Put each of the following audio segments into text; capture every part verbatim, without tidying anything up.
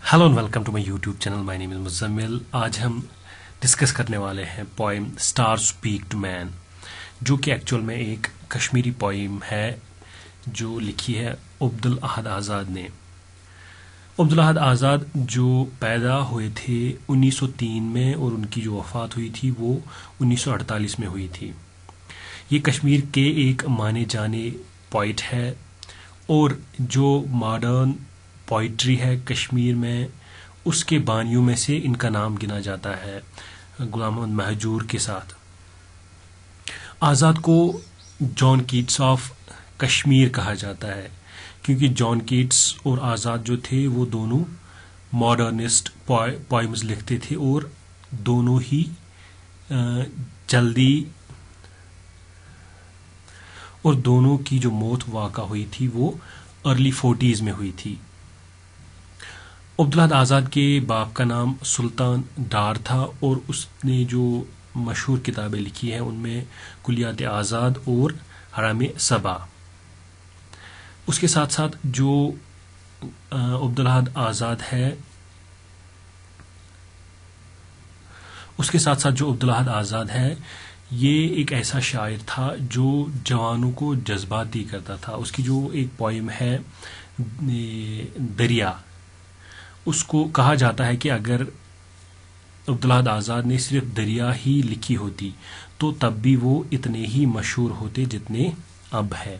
Hello and welcome to my YouTube channel. My name is Muzammil. आज हम discuss करने वाले हैं poem stars speak to man, जो कि एक्चुअल में एक कश्मीरी पोइम है जो लिखी है अब्दुल अहद आज़ाद ने। अब्दुल अहद आज़ाद जो पैदा हुए थे उन्नीस सौ तीन में और उनकी जो वफ़ात हुई थी वो उन्नीस सौ अड़तालीस में हुई थी। ये कश्मीर के एक माने जाने पोइट है और जो मॉडर्न पोइट्री है कश्मीर में उसके बानियों में से इनका नाम गिना जाता है गुलाम मोहम्मद महजूर के साथ। आज़ाद को जॉन कीट्स ऑफ कश्मीर कहा जाता है क्योंकि जॉन कीट्स और आज़ाद जो थे वो दोनों मॉडर्निस्ट पोइम्स लिखते थे और दोनों ही जल्दी और दोनों की जो मौत वाक़ा हुई थी वो अर्ली फोर्टीज़ में हुई थी। अब्दुल अहद आज़ाद के बाप का नाम सुल्तान डार था और उसने जो मशहूर किताबें लिखी हैं उनमें कुलियात आज़ाद और हराम सबा। उसके साथ साथ जो अब्दुल अहद आज़ाद है उसके साथ साथ जो अब्दुल अहद आज़ाद है ये एक ऐसा शायर था जो जवानों को जज्बाती करता था। उसकी जो एक पोइम है दरिया, उसको कहा जाता है कि अगर अब्दुल अहद आज़ाद ने सिर्फ दरिया ही लिखी होती तो तब भी वो इतने ही मशहूर होते जितने अब है।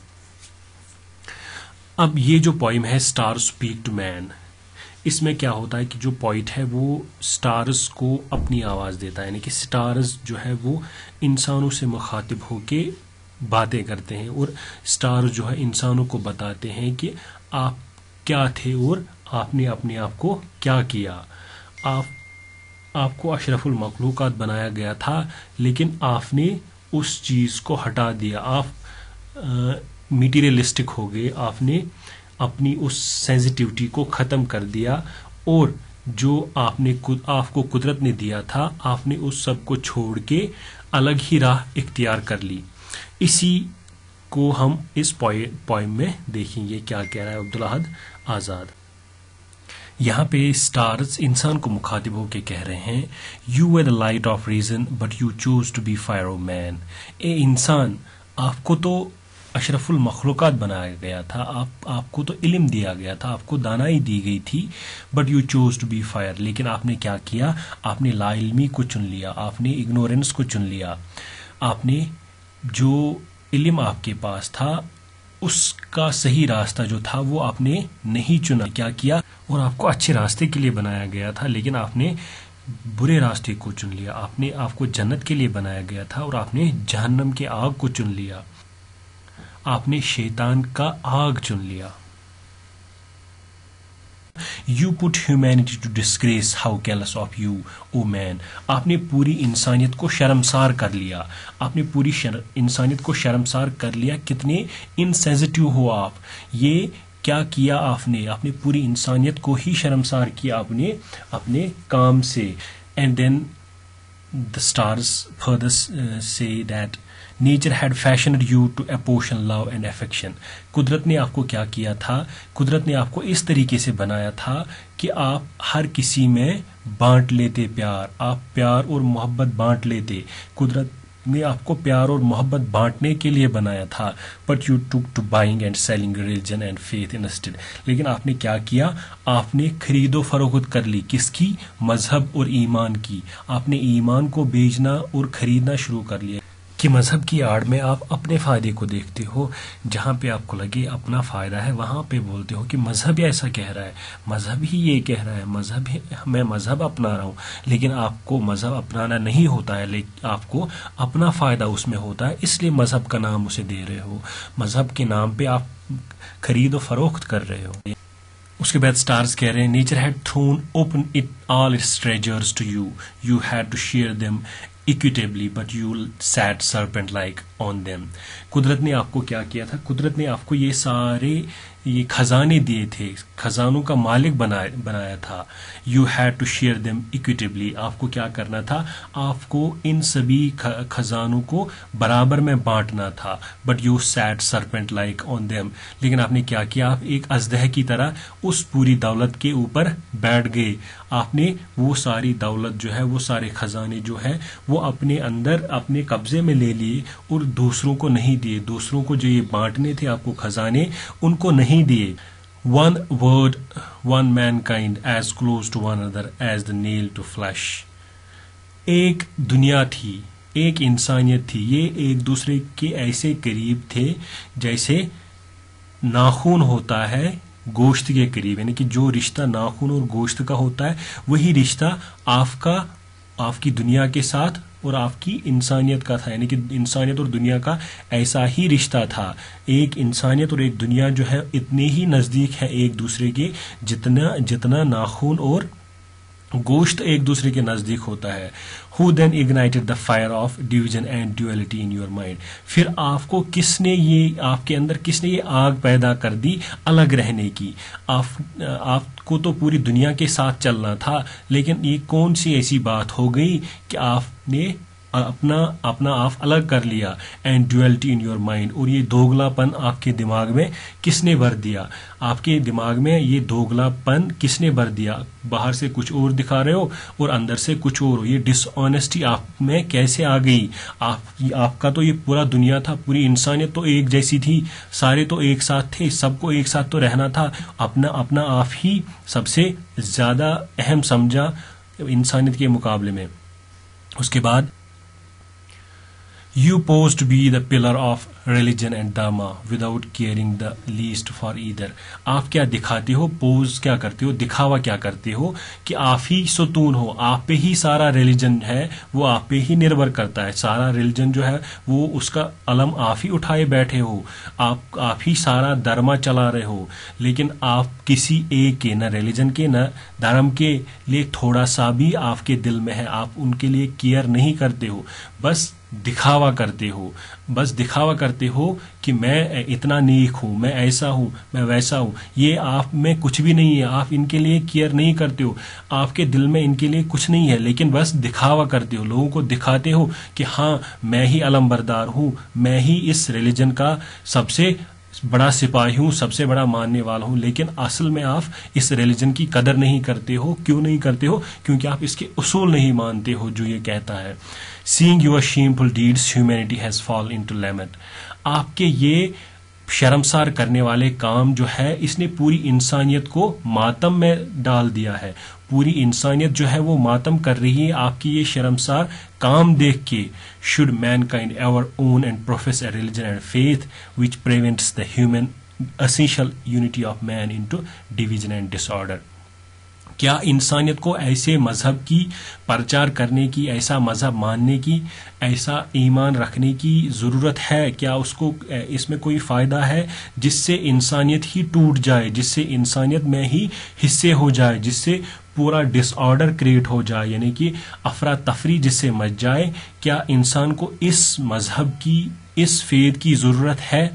अब ये जो पोइम है स्टार्स स्पीक टू मैन, इसमें क्या होता है कि जो पोइट है वो स्टार्स को अपनी आवाज़ देता है, यानी कि स्टार्स जो है वो इंसानों से मुखातिब होके बातें करते हैं और स्टार्स जो है इंसानों को बताते हैं कि आप क्या थे और आपने अपने आप को क्या किया। आप आपको अशरफुल मखलूकात बनाया गया था लेकिन आपने उस चीज़ को हटा दिया, आप मटीरियलिस्टिक हो गए, आपने अपनी उस सेंसिटिविटी को ख़त्म कर दिया और जो आपने आपको कुदरत ने दिया था आपने उस सब को छोड़ के अलग ही राह इख्तियार कर ली। इसी को हम इस पोइम में देखेंगे क्या कह रहा है अब्दुल अहद आज़ाद। यहाँ पे स्टार्स इंसान को मुखातिब होकर कह रहे हैं, you were the light of reason but you choose to be fire of man. ए इंसान, आपको तो अशरफुल मखलूकात बनाया गया था, आप आपको तो इल्म दिया गया था, आपको दानाई दी गई थी, but you choose to be fire. लेकिन आपने क्या किया, आपने लाइल्मी को चुन लिया, आपने इग्नोरेंस को चुन लिया, आपने जो इल्म आपके पास था उसका सही रास्ता जो था वो आपने नहीं चुना। क्या किया, और आपको अच्छे रास्ते के लिए बनाया गया था लेकिन आपने बुरे रास्ते को चुन लिया। आपने आपको जन्नत के लिए बनाया गया था और आपने जहन्नम के आग को चुन लिया, आपने शैतान का आग चुन लिया। You put humanity to disgrace, how careless of you, O man। आपने पूरी इंसानियत को शर्मसार कर लिया, आपने पूरी इंसानियत को शर्मसार कर लिया। कितने इनसेंसिटिव हो आप, ये क्या किया आपने, आपने पूरी इंसानियत को ही शर्मसार किया आपने अपने काम से। And then the stars further say that nature had fashioned you to apportion love and affection. कुदरत ने आपको क्या किया था, कुदरत ने आपको इस तरीके से बनाया था कि आप हर किसी में बांट लेते प्यार, आप प्यार और मोहब्बत बांट लेते। कुदरत ने आपको प्यार और मोहब्बत बांटने के लिए बनाया था, but you took to buying and selling religion and faith instead. लेकिन आपने क्या किया, आपने खरीदो फरोख्त कर ली, किसकी, मजहब और ईमान की। आपने ईमान को बेचना और खरीदना शुरू कर लिया कि मजहब की आड़ में आप अपने फायदे को देखते हो, जहाँ पे आपको लगे अपना फायदा है वहां पे बोलते हो कि मजहब ऐसा कह रहा है, मजहब ही ये कह रहा है, मजहब ही मैं मजहब अपना रहा हूँ। लेकिन आपको मजहब अपनाना नहीं होता है, लेकिन आपको अपना फायदा उसमें होता है, इसलिए मजहब का नाम उसे दे रहे हो, मजहब के नाम पे आप खरीदो फरोख्त कर रहे हो। उसके बाद स्टार्स कह रहे हैं, nature had thrown open it all its treasures to you, you had to share them equitably but you sat serpent like on them. कुदरत ने आपको क्या किया था, कुदरत ने आपको ये सारे یہ خزانے دیے تھے, خزانوں کا مالک بنایا بنایا تھا. You had to share them equitably, آپ کو کیا کرنا تھا, آپ کو ان سبھی خزانوں کو برابر میں بانٹنا تھا. But you sat serpent like on them, لیکن آپ نے کیا کیا, آپ ایک اژدہے کی طرح اس پوری دولت کے اوپر بیٹھ گئے. آپ نے وہ ساری دولت جو ہے, وہ سارے خزانے جو ہے وہ اپنے اندر اپنے قبضے میں لے لیے اور دوسروں کو نہیں دیے. دوسروں کو جو یہ بانٹنے تھے آپ کو خزانے, ان کو نہیں دیے. One world one mankind as close to one other as the nail to flesh. ایک دنیا تھی, ایک انسانیت تھی, یہ ایک دوسرے کے ایسے قریب تھے جیسے ناخون ہوتا ہے گوشت کے قریب. یعنی کہ جو رشتہ ناخون اور گوشت کا ہوتا ہے وہی رشتہ آپ کا آپ کی دنیا کے ساتھ اور آپ کی انسانیت کا تھا. یعنی کہ انسانیت اور دنیا کا ایسا ہی رشتہ تھا. ایک انسانیت اور ایک دنیا جو ہے اتنے ہی نزدیک ہے ایک دوسرے کے جتنا جتنا ناخون اور گوشت ایک دوسرے کے نزدیک ہوتا ہے. Who then ignited the fire of division and duality in your mind? پھر آپ کو کس نے یہ آپ کے اندر کس نے یہ آگ پیدا کر دی الگ رہنے کی. آپ آپ کو تو پوری دنیا کے ساتھ چلنا تھا, لیکن یہ کون سی ایسی بات ہو گئی کہ آپ نے اپنا اپنا آپ الگ کر لیا. And duality in your mind, اور یہ دوگلا پن آپ کے دماغ میں کس نے بھر دیا. آپ کے دماغ میں یہ دوگلا پن کس نے بھر دیا. باہر سے کچھ اور دکھا رہے ہو اور اندر سے کچھ اور. یہ ڈس آنیسٹی آپ میں کیسے آ گئی. آپ آپ کا تو یہ پورا دنیا تھا, پوری انسانیت تو ایک جیسی تھی, سارے تو ایک ساتھ تھے, سب کو ایک ساتھ تو رہنا تھا. اپنا اپنا آپ ہی سب سے زیادہ اہم سمجھا انسانیت کے مقابلے میں. اس کے بعد You pose to be the pillar of religion and dharma without caring the least for either. آپ کیا دکھاتے ہو, پوز کیا کرتے ہو, دکھاوا کیا کرتے ہو کہ آپ ہی ستون ہو, آپ پہ ہی سارا ریلیجن ہے وہ آپ پہ ہی نربھر کرتا ہے. سارا ریلیجن جو ہے وہ اس کا علم آپ ہی اٹھائے بیٹھے ہو, آپ آپ ہی سارا دھرما چلا رہے ہو, لیکن آپ کسی ایک کے نہ ریلیجن کے نہ دھرم کے لیے تھوڑا سا بھی آپ کے دل میں ہے, آپ ان کے لیے کیئر نہیں کرتے ہو, بس دکھاوا کرتے ہو. بس دکھاوا کرتے ہو کہ میں اتنا نیک ہوں, میں ایسا ہوں, میں ویسا ہوں. یہ آپ میں کچھ بھی نہیں ہے, آپ ان کے لیے کیئر نہیں کرتے ہو, آپ کے دل میں ان کے لیے کچھ نہیں ہے, لیکن بس دکھاوا کرتے ہو. لوگوں کو دکھاتے ہو کہ ہاں میں ہی علم بردار ہوں, میں ہی اس ریلیجن کا سب سے بڑا سپاہی ہوں, سب سے بڑا ماننے والا ہوں, لیکن اصل میں آپ اس ریلیجن کی قدر نہیں کرتے ہو. کیوں نہیں کرتے ہو؟ کیونکہ آپ اس کے اصول نہیں مانتے ہو جو یہ کہتا ہے. Seeing your shameful deeds, humanity has fallen into lament. آپ کے یہ شرمسار کرنے والے کام جو ہے اس نے پوری انسانیت کو ماتم میں ڈال دیا ہے. پوری انسانیت جو ہے وہ ماتم کر رہی ہے آپ کی یہ شرمسار کام دیکھ کے. Should mankind ever own and profess a religion and faith which prevents the human essential unity of man into division and disorder? کیا انسانیت کو ایسے مذہب کی پرچار کرنے کی, ایسا مذہب ماننے کی, ایسا ایمان رکھنے کی ضرورت ہے؟ کیا اس کو اس میں کوئی فائدہ ہے جس سے انسانیت ہی ٹوٹ جائے, جس سے انسانیت میں ہی حصے ہو جائے, جس سے پورا ڈس آرڈر کریٹ ہو جائے, یعنی کہ افراتفری جس سے مچ جائے؟ کیا انسان کو اس مذہب کی, اس فیض کی ضرورت ہے؟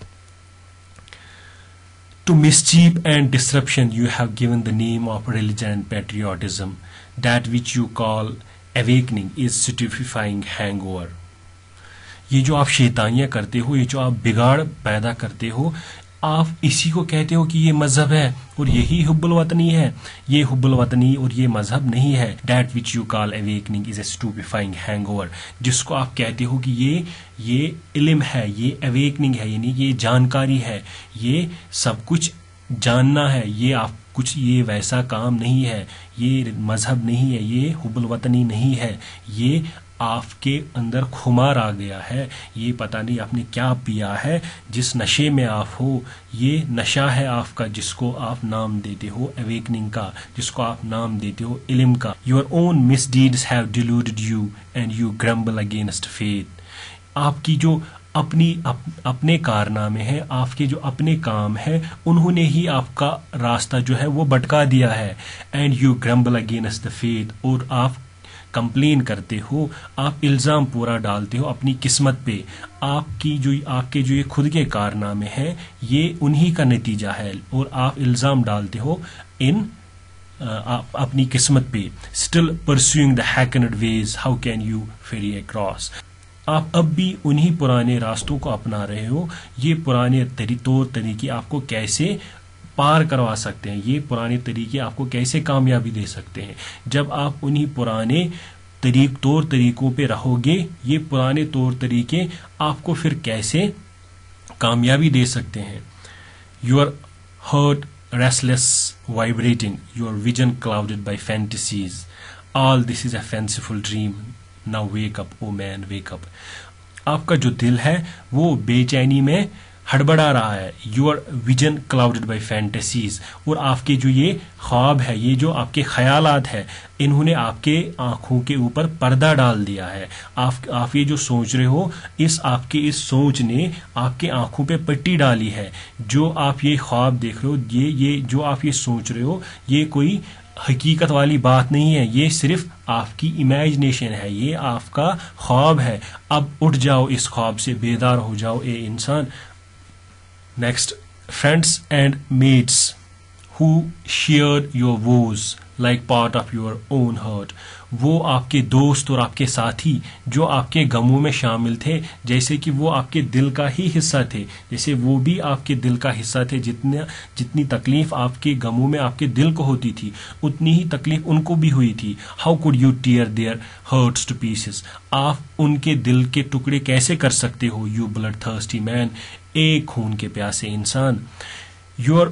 To mischief and disruption you have given the name of religion and patriotism. That which you call awakening is stupefying hangover. یہ جو آپ شیطانیاں کرتے ہو, یہ جو آپ بگاڑ پیدا کرتے ہو, آپ اسی کو کہتے ہو کہ یہ مذہب ہے اور یہی حب الوطنی ہے. یہ حب الوطنی اور یہ مذہب نہیں ہے. That which you call awakening is a stupefying hangover. جس کو آپ کہتے ہو کہ یہ یہ علم ہے, یہ awakening ہے, یعنی یہ جانکاری ہے, یہ سب کچھ جاننا ہے, یہ آپ کچھ یہ ویسا کام نہیں ہے, یہ مذہب نہیں ہے, یہ حب الوطنی نہیں ہے, یہ آپ کے اندر خمار آ گیا ہے, یہ پتہ نہیں آپ نے کیا پیا ہے جس نشے میں آپ ہو. یہ نشہ ہے آپ کا جس کو آپ نام دیتے ہو اویکننگ کا, جس کو آپ نام دیتے ہو علم کا. Your own misdeeds have deluded you and you grumble against faith. آپ کی جو اپنی اپ, اپنے کارنامے ہیں, آپ کے جو اپنے کام ہیں, انہوں نے ہی آپ کا راستہ جو ہے وہ بٹکا دیا ہے. And you grumble against the faith, اور آپ کمپلین کرتے ہو, آپ الزام پورا ڈالتے ہو اپنی قسمت پہ, آپ کی جو آپ کے جو یہ خود کے کارنامے ہیں یہ انہی کا نتیجہ ہے, اور آپ الزام ڈالتے ہو ان اپنی قسمت پہ. Still pursuing the hackneyed ways how can you ferry across. آپ اب بھی انہی پرانے راستوں کو اپنا رہے ہو, یہ پرانے طور طریقے آپ کو کیسے پار کروا سکتے ہیں, یہ پرانے طریقے آپ کو کیسے کامیابی دے سکتے ہیں. جب آپ انہی پرانے طریق طور طریقوں پہ رہو گے, یہ پرانے طور طریقے آپ کو پھر کیسے کامیابی دے سکتے ہیں. Your heart restless vibrating, your vision clouded by fantasies, all this is a fanciful dream, now wake up oh man wake up. آپ کا جو دل ہے وہ بے چینی میں ہڑبڑا رہا ہے. Your vision clouded by fantasies, اور آپ کے جو یہ خواب ہے, یہ جو آپ کے خیالات ہے, انہوں نے آپ کے آنکھوں کے اوپر پردہ ڈال دیا ہے. آپ آپ یہ جو سوچ رہے ہو, اس آپ کے اس سوچ نے آپ کے آنکھوں پہ پٹی ڈالی ہے. جو آپ یہ خواب دیکھ رہے ہو, یہ یہ جو آپ یہ سوچ رہے ہو, یہ کوئی حقیقت والی بات نہیں ہے, یہ صرف آپ کی امیجنیشن ہے, یہ آپ کا خواب ہے. اب اٹھ جاؤ اس خواب سے, بیدار ہو جاؤ اے انسان. Next, friends and mates who shared your woes like part of your own heart. وہ آپ کے دوست اور آپ کے ساتھی جو آپ کے غموں میں شامل تھے, جیسے کہ وہ آپ کے دل کا ہی حصہ تھے, جیسے وہ بھی آپ کے دل کا حصہ تھے. جتنا جتنی تکلیف آپ کے غموں میں آپ کے دل کو ہوتی تھی, اتنی ہی تکلیف ان کو بھی ہوئی تھی. How could you tear their hearts to pieces? آپ ان کے دل کے ٹکڑے کیسے کر سکتے ہو, you bloodthirsty man, ایک خون کے پیاسے انسان. Your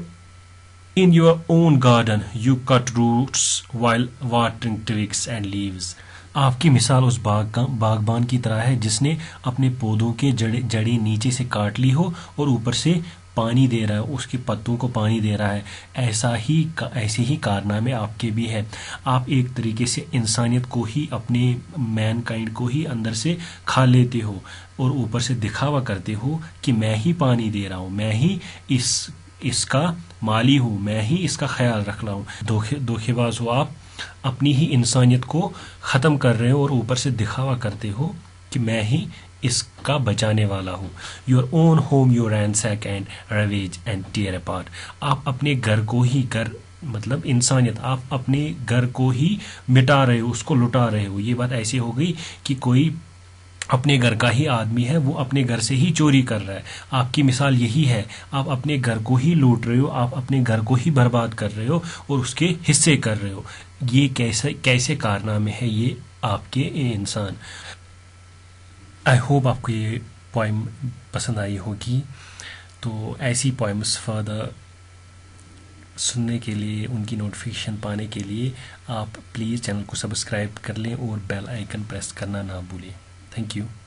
In your own garden you cut roots while watering twigs and leaves. آپ کی مثال اس باغبان کی طرح ہے جس نے اپنے پودوں کے جڑیں نیچے سے کاٹ لی ہو اور اوپر سے پانی دے رہا ہے, اس کے پتوں کو پانی دے رہا ہے. ایسا ہی ایسے ہی کارنامے آپ کے بھی ہیں. آپ ایک طریقے سے انسانیت کو ہی, اپنے مین کائنڈ کو ہی اندر سے کھا لیتے ہو اور اوپر سے دکھاوا کرتے ہو کہ میں ہی پانی دے رہا ہوں, میں ہی اس اس کا مالی ہوں, میں ہی اس کا خیال رکھ رہا ہوں. دھوکے دھوکے باز ہو آپ, اپنی ہی انسانیت کو ختم کر رہے ہو اور اوپر سے دکھاوا کرتے ہو کہ میں ہی اس کا بچانے والا ہوں. Your own home your ransack and ravage and tear apart. آپ اپنے گھر کو ہی, گھر مطلب انسانیت, آپ اپنے گھر کو ہی مٹا رہے ہو, اس کو لٹا رہے ہو. یہ بات ایسی ہو گئی کہ کوئی اپنے گھر کا ہی آدمی ہے, وہ اپنے گھر سے ہی چوری کر رہا ہے. آپ کی مثال یہی ہے, آپ اپنے گھر کو ہی لوٹ رہے ہو, آپ اپنے گھر کو ہی برباد کر رہے ہو اور اس کے حصے کر رہے ہو. یہ کیسے کیسے کارنامے ہے یہ آپ کے انسان. آئی ہوپ آپ کو یہ پوائم پسند آئی ہوگی. تو ایسی پوائمس فردر سننے کے لیے, ان کی نوٹیفیکیشن پانے کے لیے آپ پلیز چینل کو سبسکرائب کر لیں اور بیل آئیکن پریس کرنا نہ بھولیں. Thank you.